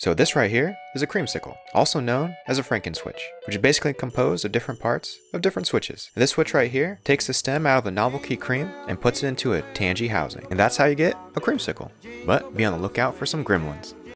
So this right here is a creamsicle, also known as a Franken switch, which is basically composed of different parts of different switches. And this switch right here takes the stem out of the novel key cream and puts it into a tangy housing. And that's how you get a creamsicle. But be on the lookout for some gremlins.